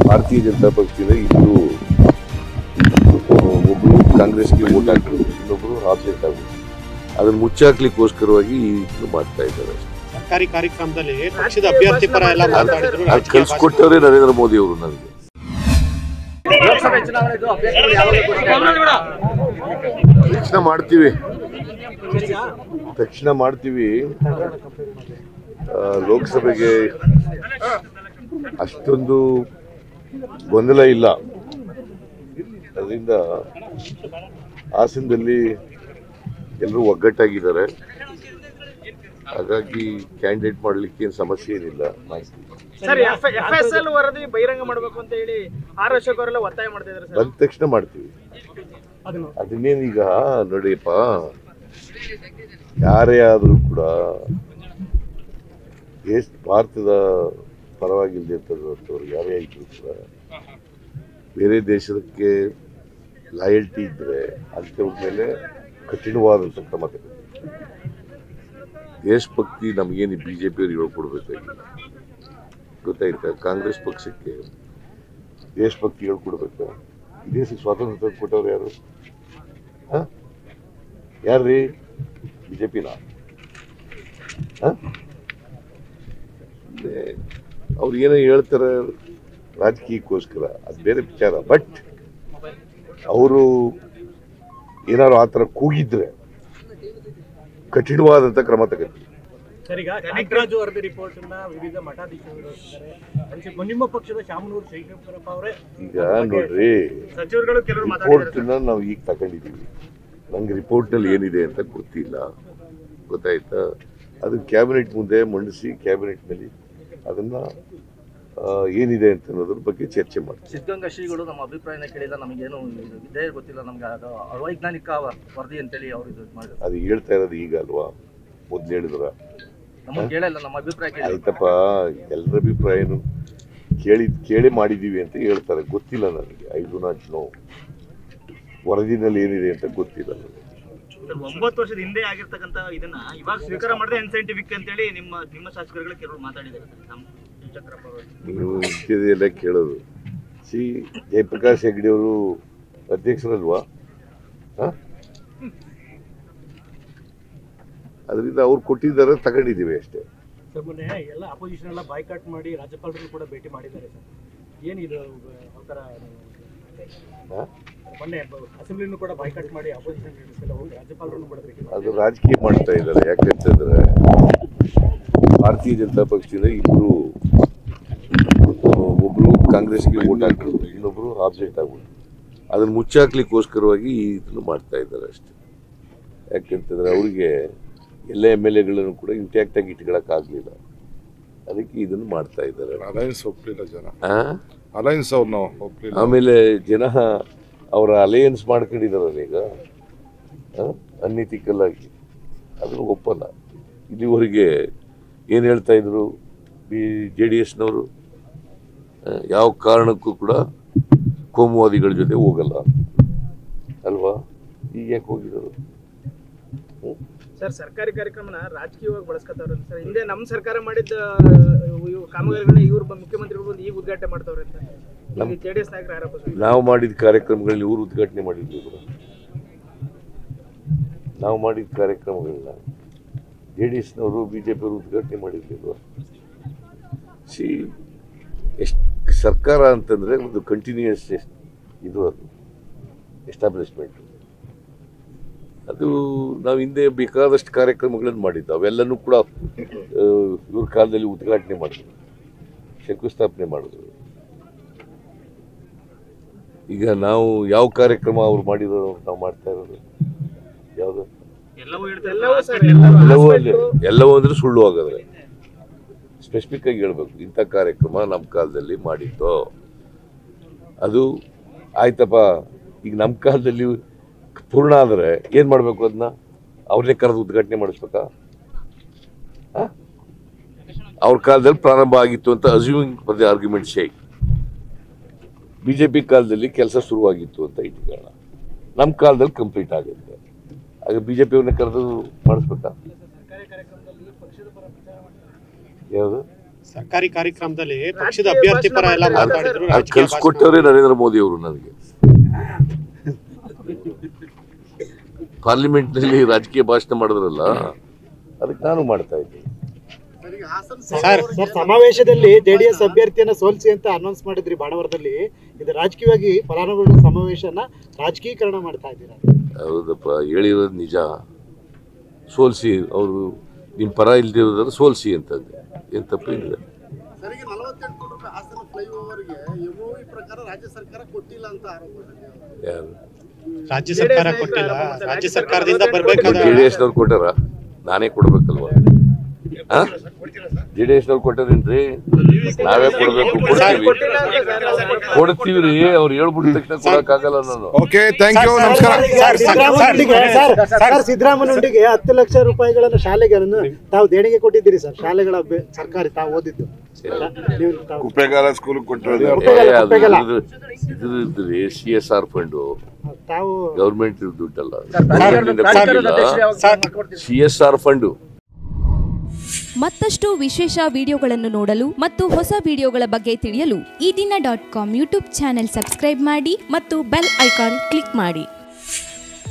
ಭಾರತೀಯ ಜನತಾ ಪಕ್ಷದಿಂದ ಇಬ್ಬರು, ಒಬ್ರು ಕಾಂಗ್ರೆಸ್ಗೆ ವೋಟ್ ಹಾಕಿದ್ರು, ಇನ್ನೊಬ್ರು ಆಬ್ಸೆಂಟ್ ಆಗ್ಬೋದು. ಅದನ್ನು ಮುಚ್ಚಾಕ್ಲಿಕ್ಕೋಸ್ಕರವಾಗಿ ಇದನ್ನು ಮಾಡ್ತಾ ಇದ್ದಾರೆ. ಸರ್ಕಾರಿ ಕಾರ್ಯಕ್ರಮದಲ್ಲಿ ಪಕ್ಷದ ಅಭ್ಯರ್ಥಿ ಪರ ಎಲ್ಲ ಮಾತಾಡಿದ್ರು. ಕಳ್ಸಿಕೊಟ್ಟವರೇ ನರೇಂದ್ರ ಮೋದಿ ಅವರು ನನಗೆ. ತಕ್ಷಣ ಮಾಡ್ತೀವಿ. ಲೋಕಸಭೆಗೆ ಅಷ್ಟೊಂದು ಗೊಂದಲ ಇಲ್ಲ. ಅದರಿಂದ ಹಾಸನದಲ್ಲಿ ಎಲ್ಲರೂ ಒಗ್ಗಟ್ಟಾಗಿದ್ದಾರೆ. ಹಾಗಾಗಿ ಕ್ಯಾಂಡಿಡೇಟ್ ಮಾಡಲಿಕ್ಕೆ ಏನು ಸಮಸ್ಯೆ ಏನಿಲ್ಲ. ಸರ್, ಎಫ್ಎಸ್ಎಲ್ ವರದಿ ಬಹಿರಂಗ ಮಾಡಬೇಕು ಅಂತ ಹೇಳಿ ಆರ್ ಅಶೋಕ್ ಅವರೆಲ್ಲ ಒತ್ತಾಯ ಮಾಡ್ತಿದ್ದಾರೆ ಸರ್. ಬಂದ ತಕ್ಷಣ ಮಾಡ್ತೀವಿ. ಅದನ್ನೇನೀಗ ನೋಡಿಯಪ್ಪ, ಯಾರೇ ಆದರೂ ಕೂಡ ಭಾರತದ ಪರವಾಗಿಲ್ಲದೆ ಇರ್ತಕ್ಕಂಥವ್ರು ಯಾರೇ ಇದ್ರು ಕೂಡ ಬೇರೆ ದೇಶಕ್ಕೆ ಲಾಯಲ್ಟಿ ಇದ್ದರೆ ಅಂಥವ್ರ ಮೇಲೆ ಕಠಿಣವಾದಂಥ ಕ್ರಮ ತಗೊಳ್ಳಿ. ದೇಶಭಕ್ತಿ ನಮಗೇನು BJPಯವ್ರು ಹೇಳ್ಕೊಡ್ಬೇಕಾಗಿಲ್ಲ, ಗೊತ್ತಾಯ್ತಾ? ಕಾಂಗ್ರೆಸ್ ಪಕ್ಷಕ್ಕೆ ದೇಶಭಕ್ತಿ ಹೇಳ್ಕೊಡ್ಬೇಕಾ? ದೇಶಕ್ಕೆ ಸ್ವಾತಂತ್ರ್ಯ ಕೊಟ್ಟವ್ರು ಯಾರು? ಯಾರ್ರೀ? BJPನ? ಅವ್ರು ಏನೋ ಹೇಳ್ತಾರೆ ರಾಜಕೀಯಕ್ಕೋಸ್ಕರ, ಅದು ಬೇರೆ ವಿಚಾರ. ಬಟ್ ಅವರು ಏನಾದ್ರು ಆ ಥರ ಕೂಗಿದ್ರೆ ಕಠಿಣವಾದಂಥ ಕ್ರಮ ತಗೋತೀವಿ. ಸರ್, ಈಗ ನಾಗರಾಜು ವರದಿ ರಿಪೋರ್ಟ್ ವಿವಿಧ ಮಠಾಧೀಶರು ನಿಮ್ಮ ಪಕ್ಷದ ಶಾಮನೂರು ಶೇಖರಪ್ಪ ಅವರೇ ಈಗ ನೋಡ್ರಿ, ಸಚಿವರುಗಳು ಕೆಲವರು ರಿಪೋರ್ಟ್ನ ನಾವು ಈಗ ತಗೊಂಡಿದ್ದೀವಿ. ನಂಗೆ ರಿಪೋರ್ಟ್ನಲ್ಲಿ ಏನಿದೆ ಅಂತ ಗೊತ್ತಿಲ್ಲ, ಗೊತ್ತಾಯ್ತಾ? ಅದು ಕ್ಯಾಬಿನೆಟ್ ಮುಂದೆ ಮಂಡಿಸಿ ಕ್ಯಾಬಿನೆಟ್ನಲ್ಲಿ ಅದನ್ನ ಏನಿದೆ ಅಂತ ಅನ್ನೋದ್ರ ಬಗ್ಗೆ ಚರ್ಚೆ ಮಾಡ್ತೀವಿ. ಸಿದ್ಧಗಂಗಾ ಶ್ರೀಗಳು ನಮ್ಮ ಅಭಿಪ್ರಾಯನ ಕೇಳಿಲ್ಲ, ನಮಗೇನು ಇದೇ ಗೊತ್ತಿಲ್ಲ, ನಮ್ಗೆ ಅದು ಅವೈಜ್ಞಾನಿಕ ವರದಿ ಅಂತೇಳಿ ಅವರು ಇದು ಮಾಡಿದ್ರು. ಅದು ಹೇಳ್ತಾ ಇರೋದು ಈಗ ಅಲ್ವಾ? ಮೊದ್ಲು ಹೇಳಿದ್ರ? ನಮಗೆ ಕೇಳಿಲ್ಲ, ನಮ್ಮ ಅಭಿಪ್ರಾಯ ಕೇಳಿ. ಆಯ್ತಪ್ಪ, ಎಲ್ಲರ ಅಭಿಪ್ರಾಯನು ಕೇಳಿ ಮಾಡಿದೀವಿ ಅಂತ ಹೇಳ್ತಾರೆ. ಗೊತ್ತಿಲ್ಲ ನನಗೆ. I do not know. ವರದಿನಲ್ಲಿ ಏನಿದೆ ಅಂತ ಗೊತ್ತಿಲ್ಲ ನನಗೆ. 9 ವರ್ಷದ ಹಿಂದೆ ಆಗಿರ್ತಕ್ಕಂಥ ಇದನ್ನ ಇವಾಗ ಸ್ವೀಕಾರ ಮಾಡಿದ್ರೆ ಅನ್ಸೈಂಟಿಫಿಕ್ ಅಂತೇಳಿ ನಿಮ್ಮ ಶಾಸಕರುಗಳು ಕೆಲವರು ಮಾತಾಡಿದ್ದಾರೆ. ನೀವು ಇಂಥದ್ದೆಲ್ಲ ಕೇಳೋದು. ಜಯಪ್ರಕಾಶ್ ಹೆಗ್ಡೆ ಅವರು ಅಧ್ಯಕ್ಷರಲ್ವಾ? ಅದರಿಂದ ಅವ್ರು ಕೊಟ್ಟಿದ್ದಾರೆ, ತಗೊಂಡಿದ್ದೀವಿ ಅಷ್ಟೇ. ಸರ್, ಮೊನ್ನೆ ಎಲ್ಲ ಅಪೋಸಿಷನ್ ಎಲ್ಲ ಬಾಯ್ಕಾಟ್ ಮಾಡಿ ರಾಜ್ಯಪಾಲರು ಕೂಡ ಭೇಟಿ ಮಾಡಿದ್ದಾರೆ ಸರ್. ಏನಿದು ಒಂಥರ ಮೊನ್ನೆ ಅಸೆಂಬ್ಲಿನೂ ಕೂಡ ಬಾಯ್ಕಾಟ್ ಮಾಡಿ ಅಪೋಸಿಷನ್ ಲೀಡರ್ಸ್ ಎಲ್ಲ ಹೋಗಿ ರಾಜ್ಯಪಾಲರನ್ನು ಮಾಡಬೇಕು. ಅದು ರಾಜಕೀಯ ಮಾಡ್ತಾ ಇದ್ದಾರೆ. ಯಾಕಂತಂದ್ರೆ ಭಾರತೀಯ ಜನತಾ ಪಕ್ಷದಿಂದ ಇಬ್ಬರು, ಒಬ್ರು ಕಾಂಗ್ರೆಸ್ಗೆ ವೋಟ್ ಹಾಕಿದ್ರು, ಇನ್ನೊಬ್ರು ಆಬ್ಸೆಂಟ್ ಆಗ್ಬೋದು. ಅದನ್ನು ಮುಚ್ಚಾಕ್ಲಿಕ್ಕೋಸ್ಕರವಾಗಿ ಇದನ್ನು ಮಾಡ್ತಾ ಇದ್ದಾರೆ ಅಷ್ಟೇ. ಯಾಕೆಂತಂದ್ರೆ ಅವ್ರಿಗೆ ಎಲ್ಲ MLAಗಳನ್ನು ಕೂಡ ಇಂಟ್ಯಾಕ್ಟ್ ಆಗಿ ಇಟ್ಕೊಳ್ಳೋಕ್ಕಾಗಲಿಲ್ಲ. ಅದಕ್ಕೆ ಇದನ್ನು ಮಾಡ್ತಾ ಇದ್ದಾರೆ. ಆಮೇಲೆ ಜನ ಅವರ ಅಲಯನ್ಸ್ ಮಾಡ್ಕೊಂಡಿದ್ದಾರಲ್ಲ ಈಗ ಅನ್ಎಥಿಕಲ್ ಆಗಿ, ಅದನ್ನು ಒಪ್ಪಲ್ಲ. ಇಲ್ಲಿವರೆಗೆ ಏನು ಹೇಳ್ತಾ ಇದ್ರು JDSನವರು? ಯಾವ ಕಾರಣಕ್ಕೂ ಕೂಡ ಕೋಮುವಾದಿಗಳ ಜೊತೆ ಹೋಗಲ್ಲ ಅಲ್ವಾ? ಈಗ ಯಾಕೆ ಹೋಗಿದ್ರು? ಸರ್, ಸರ್ಕಾರಿ ಕಾರ್ಯಕ್ರಮನ ರಾಜಕೀಯವಾಗಿ ಬಳಸ್ಕೊತಾವ್ರೆ ಸರ್. ಹಿಂದೆ ನಮ್ಮ ಸರ್ಕಾರ ಮಾಡಿದ್ದ ಕಾಮಗಾರಿಗಳನ್ನ ಇವ್ರು ಮುಖ್ಯಮಂತ್ರಿಗಳು ಬಂದು ಈಗ ಉದ್ಘಾಟನೆ ಮಾಡ್ತಾವ್ರೆ ಅಂತ ನಮ್ಮ JDS ನಾಯಕರು ಆರೋಪ. ನಾವು ಮಾಡಿದ ಕಾರ್ಯಕ್ರಮಗಳಲ್ಲಿ ಇವರು ಉದ್ಘಾಟನೆ ಮಾಡಿದ್ರು. ನಾವು ಮಾಡಿದ ಕಾರ್ಯಕ್ರಮಗಳನ್ನ JDSನವರು BJPಯವರು ಉದ್ಘಾಟನೆ ಮಾಡಿರ್ಲಿಲ್ವ? ಎಷ್ಟು ಸರ್ಕಾರ ಅಂತಂದರೆ ಒಂದು ಕಂಟಿನ್ಯೂಯಸ್ ಇದು, ಅದು ಎಸ್ಟಾಬ್ಲಿಷ್ಮೆಂಟ್. ಅದು ನಾವು ಹಿಂದೆ ಬೇಕಾದಷ್ಟು ಕಾರ್ಯಕ್ರಮಗಳನ್ನು ಮಾಡಿದ್ದು, ಅವೆಲ್ಲನೂ ಕೂಡ ಇವ್ರ ಕಾಲದಲ್ಲಿ ಉದ್ಘಾಟನೆ ಮಾಡಿದ್ರು, ಶಂಕುಸ್ಥಾಪನೆ ಮಾಡಿದ್ರು. ಈಗ ನಾವು ಯಾವ ಕಾರ್ಯಕ್ರಮ ಅವ್ರು ಮಾಡಿರೋ ನಾವು ಮಾಡ್ತಾ ಇರೋದು ಯಾವುದು? ಎಲ್ಲವೂ ಅಂದ್ರೆ ಸುಳ್ಳು ಆಗಾದ್ರೆ ಸ್ಪೆಸಿಫಿಕ್ ಆಗಿ ಹೇಳ್ಬೇಕು. ಇಂಥ ಕಾರ್ಯಕ್ರಮ ನಮ್ಮ ಕಾಲದಲ್ಲಿ ಮಾಡಿತ್ತು, ಅದು ಆಯ್ತಪ್ಪ. ಈಗ ನಮ್ಮ ಕಾಲದಲ್ಲಿ ಪೂರ್ಣ ಆದರೆ ಏನು ಮಾಡಬೇಕು? ಅದನ್ನ ಅವ್ರನ್ನೇ ಕರೆದು ಉದ್ಘಾಟನೆ ಮಾಡಿಸ್ಬೇಕಾ? ಅವ್ರ ಕಾಲದಲ್ಲಿ ಪ್ರಾರಂಭ ಆಗಿತ್ತು ಅಂತ assuming for the argument sake. BJP ಕಾಲದಲ್ಲಿ ಕೆಲಸ ಶುರುವಾಗಿತ್ತು ಅಂತ ಇಟ್ಕೊಳ್ಳೋಣ, ನಮ್ಮ ಕಾಲದಲ್ಲಿ ಕಂಪ್ಲೀಟ್ ಆಗುತ್ತೆ. ಆಗ BJPಯವ್ರನ್ನ ಕರೆದು ಮಾಡಿಸ್ಬೇಕಾ? ಯಾವುದು ಸರ್ಕಾರಿ ಕಾರ್ಯಕ್ರಮದಲ್ಲಿ ಪಕ್ಷದ ಅಭ್ಯರ್ಥಿ ಪರ ಎಲ್ಲ ಮಾತಾಡಿದ್ರು. ಅದು ಕಲ್ಸ್ಕೊಟ್ಟವ್ರೆ ನರೇಂದ್ರ ಮೋದಿ ಅವರು ನನಗೆ. ಪಾರ್ಲಿಮೆಂಟ್ನಲ್ಲಿ ರಾಜಕೀಯ ಭಾಷಣ ಮಾಡಿದ್ರಲ್ಲ, ಅದಕ್ಕೆ ನಾನು ಮಾಡ್ತಾ ಇದ್ದೀನಿ. ಸರ್ ಸಮಾವೇಶದಲ್ಲಿ ಜೆಡಿಎಸ್ ಅಭ್ಯರ್ಥಿಯನ್ನ ಸೋಲಿಸಿ ಅಂತ ಅನೌನ್ಸ್ ಮಾಡಿದ್ರಿ ಬಾಣವರದಲ್ಲಿ. ಇದು ರಾಜಕೀಯವಾಗಿ ಫಲಾನುಭವಿಗಳ ಸಮಾವೇಶನ ರಾಜಕೀಕರಣ ಮಾಡ್ತಾ ಇದ್ದೀರಾ? ಹೌದಪ್ಪ, ಹೇಳಿರೋದು ನಿಜ. ಸೋಲಿಸಿ, ಅವರು ನಿಮ್ಮ ಪರ ಇಲ್ದಿರೋದಾದ್ರೆ ಸೋಲಿಸಿ ಅಂತಂದೆ, ಏನು ತಪ್ಪೇನಿಲ್ಲ. ಸರಿಗೆ 48 ಕೋಟಿ ರೂಪಾಯಿ ಹಾಸನ ಫ್ಲೈಓವರ್ಗೆ MOE ಪ್ರಕಾರ ರಾಜ್ಯ ಸರ್ಕಾರ ಕೊಟ್ಟಿಲ್ಲ ಅಂತ ಆರೋಪ. ಯಾರು? ರಾಜ್ಯ ಸರ್ಕಾರ ಕೊಟ್ಟಿಲ್ಲ, ರಾಜ್ಯ ಸರ್ಕಾರದಿಂದ ಬರ್ಬೇಕಾದ JDS ನವ್ರು ಕೊಟ್ಟಾರ? ನಾನೇ ಕೊಡ್ಬೇಕಲ್ವಾ? JDS ನವ್ರು ಕೊಟ್ಟಾರೇನ್ರಿ? ನಾವೇ ಕೊಡ್ಬೇಕು? ಕೊಡ್ತೀವಿ ರೀ. ಅವ್ರು ಹೇಳ್ಬಿಟ್ಟ ತಕ್ಷಣ ಕೊಡಕ್ಕಾಗಲ್ಲ ನಾನು. ಓಕೆ, ಥ್ಯಾಂಕ್ ಯು, ನಮಸ್ಕಾರ. ಸಿದ್ದರಾಮಯ್ಯನವರಿಗೆ 10 ಲಕ್ಷ ರೂಪಾಯಿಗಳನ್ನು ಶಾಲೆಗಳನ್ನು ತಾವು ದೇಣಿಗೆ ಕೊಟ್ಟಿದ್ದೀರಿ ಸರ್. ಶಾಲೆಗಳ ಸರ್ಕಾರಿ ತಾವು ಓದಿದ್ದು ಕುಪ್ಪೇಗಾಲ ಸ್ಕೂಲ್ ಕೊಟ್ಟಿರೋದು ಇದ್ರಿ CSR ಫಂಡು, ತಾವು ಗೌರ್ಮೆಂಟ್ ದುಡ್ಡಲ್ಲ, CSR ಫಂಡು. ಮತ್ತಷ್ಟು ವಿಶೇಷ ವಿಡಿಯೋಗಳನ್ನು ನೋಡಲು ಮತ್ತು ಹೊಸ ವಿಡಿಯೋಗಳ ಬಗ್ಗೆ ತಿಳಿಯಲು ಈ ದಿನ .com ಯೂಟ್ಯೂಬ್ ಚಾನೆಲ್ ಸಬ್ಸ್ಕ್ರೈಬ್ ಮಾಡಿ ಮತ್ತು ಬೆಲ್ ಐಕಾನ್ ಕ್ಲಿಕ್ ಮಾಡಿ.